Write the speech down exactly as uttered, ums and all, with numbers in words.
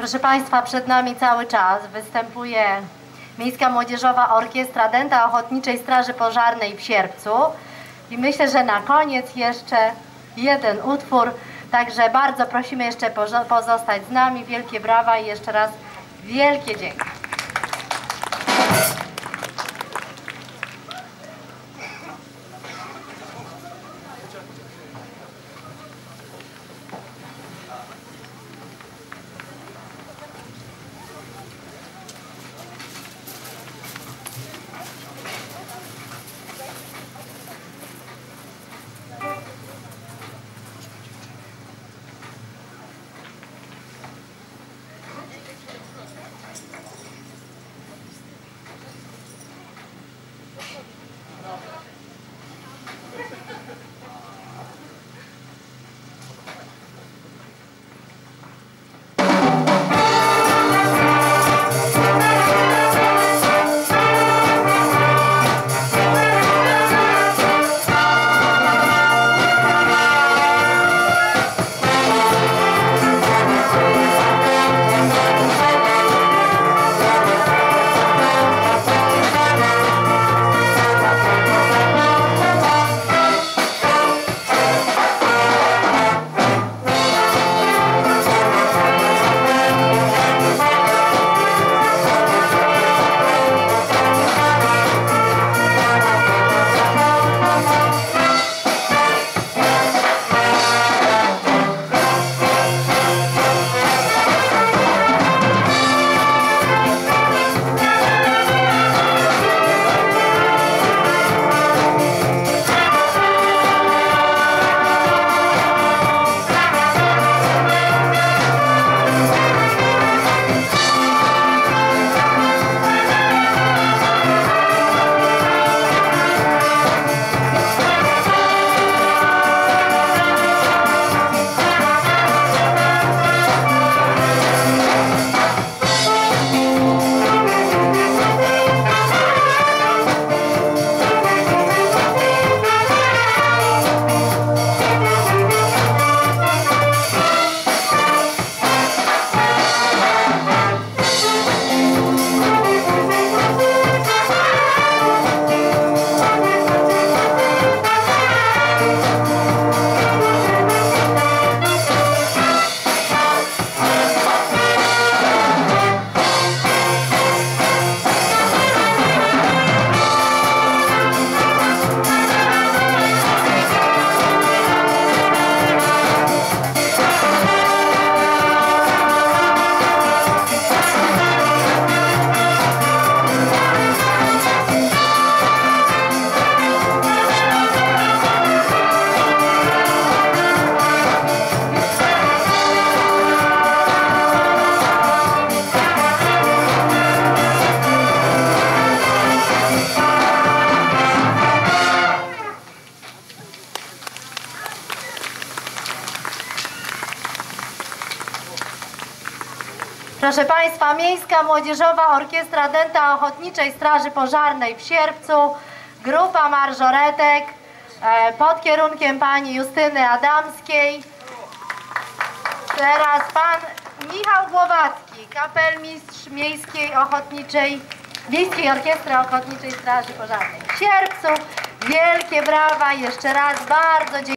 Proszę Państwa, przed nami cały czas występuje Miejska Młodzieżowa Orkiestra Dęta Ochotniczej Straży Pożarnej w Sierpcu i myślę, że na koniec jeszcze jeden utwór, także bardzo prosimy jeszcze pozostać z nami. Wielkie brawa i jeszcze raz wielkie dzięki. Proszę Państwa, Miejska Młodzieżowa Orkiestra Dęta Ochotniczej Straży Pożarnej w Sierpcu, grupa marżoretek pod kierunkiem pani Justyny Adamskiej. Teraz pan Michał Głowacki, kapelmistrz Miejskiej Ochotniczej, Miejskiej Orkiestry Ochotniczej Straży Pożarnej w Sierpcu. Wielkie brawa, jeszcze raz bardzo dziękuję.